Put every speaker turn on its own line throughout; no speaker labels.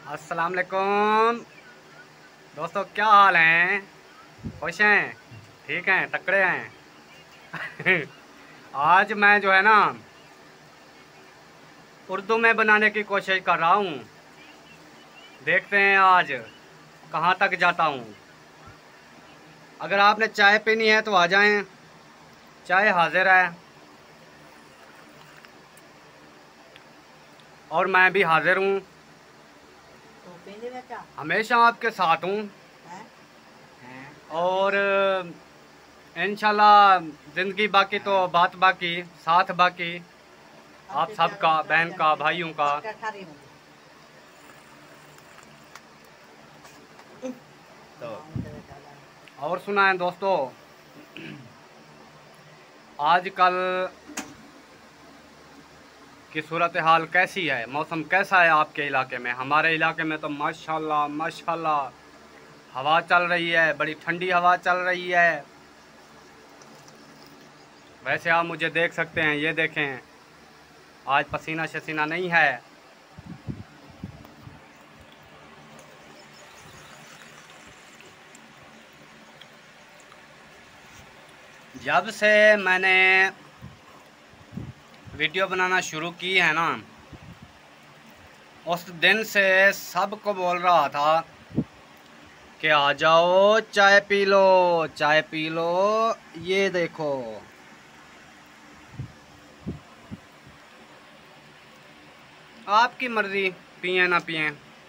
अस्सलाम वालेकुम दोस्तों, क्या हाल हैं? खुश हैं? ठीक हैं? तकड़े हैं? आज मैं जो है ना उर्दू में बनाने की कोशिश कर रहा हूँ। देखते हैं आज कहाँ तक जाता हूँ। अगर आपने चाय पीनी है तो आ जाएं, चाय हाजिर है और मैं भी हाजिर हूँ। हमेशा आपके साथ हूँ और इंशाल्लाह ज़िंदगी बाकी तो बात बाकी, साथ बाकी आप सबका, बहन का, भाइयों का। तो और सुनाएं दोस्तों, आजकल की सूरत हाल कैसी है? मौसम कैसा है आपके इलाके में? हमारे इलाके में तो माशाल्लाह माशाल्लाह हवा चल रही है, बड़ी ठंडी हवा चल रही है। वैसे आप मुझे देख सकते हैं, ये देखें, आज पसीना शसीना नहीं है। जब से मैंने वीडियो बनाना शुरू की है ना, उस दिन से सबको बोल रहा था कि आ जाओ चाय पी लो, चाय पी लो। ये देखो, आपकी मर्जी, पिए ना पिए।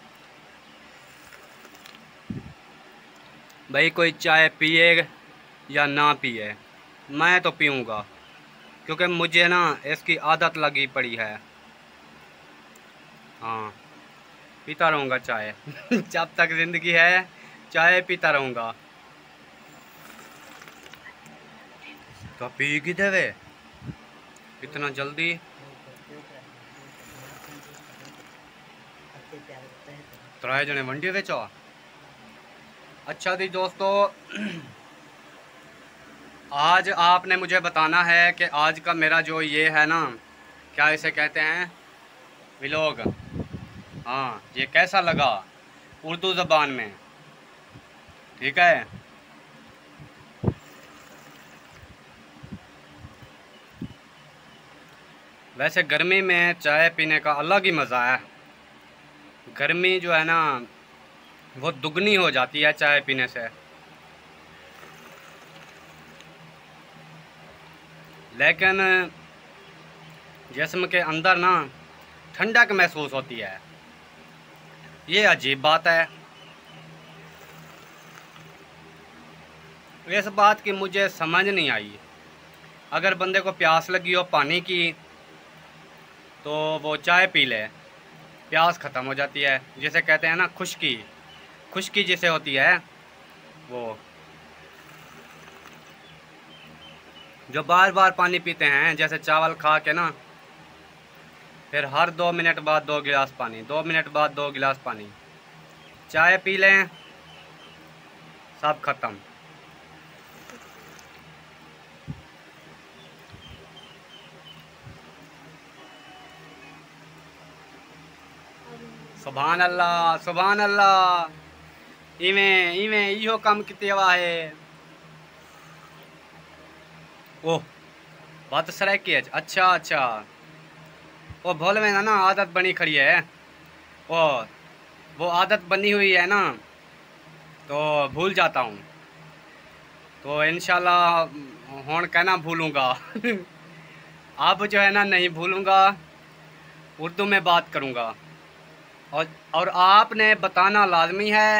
भाई कोई चाय पिए या ना पिए, मैं तो पीऊँगा, क्योंकि मुझे ना इसकी आदत लगी पड़ी है। हाँ, पीता रहूँगा चाय। जब तक ज़िंदगी है चाय पीता रहूँगा। तो पी की देवे इतना जल्दी? त्राए जने वंडी बेचो। अच्छा जी दोस्तों, आज आपने मुझे बताना है कि आज का मेरा जो ये है ना, क्या इसे कहते हैं, व्लॉग। हाँ, ये कैसा लगा उर्दू ज़बान में? ठीक है। वैसे गर्मी में चाय पीने का अलग ही मज़ा है। गर्मी जो है ना वो दुगनी हो जाती है चाय पीने से। लेकिन जिस्म के अंदर ना ठंडक महसूस होती है, ये अजीब बात है। इस बात की मुझे समझ नहीं आई। अगर बंदे को प्यास लगी हो पानी की तो वो चाय पी ले, प्यास ख़त्म हो जाती है। जिसे कहते हैं ना खुश्की, खुश्की जिसे होती है वो। जो बार बार पानी पीते हैं, जैसे चावल खा के ना, फिर हर 2 मिनट बाद 2 गिलास पानी, 2 मिनट बाद 2 गिलास पानी, चाय पी लें, सब खत्म। सुभान अल्लाह, सुभान अल्लाह। इवें इवें इहो कम किते है। ओह, बात सराय की है। अच्छा अच्छा, वो भोल में ना आदत बनी खड़ी है। ओ, वो आदत बनी हुई है ना, तो भूल जाता हूँ। तो इंशाल्लाह हुण कहना भूलूँगा। अब जो है ना नहीं भूलूँगा, उर्दू में बात करूँगा। और आपने बताना लाजमी है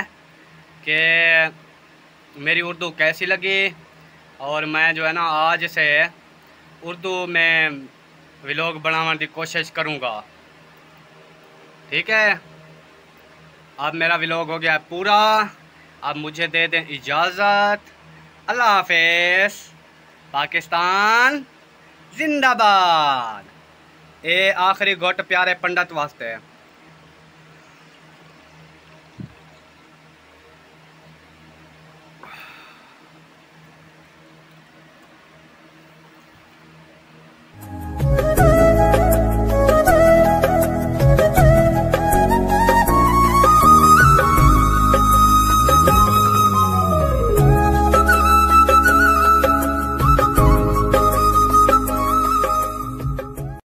कि मेरी उर्दू कैसी लगी। और मैं जो है ना आज से उर्दू में व्लॉग बनाने की कोशिश करूँगा। ठीक है, अब मेरा व्लॉग हो गया पूरा। अब मुझे दे दें इजाज़त। अल्लाह हाफिज़। पाकिस्तान जिंदाबाद। ए आखिरी घुट प्यारे पंडित वास्ते।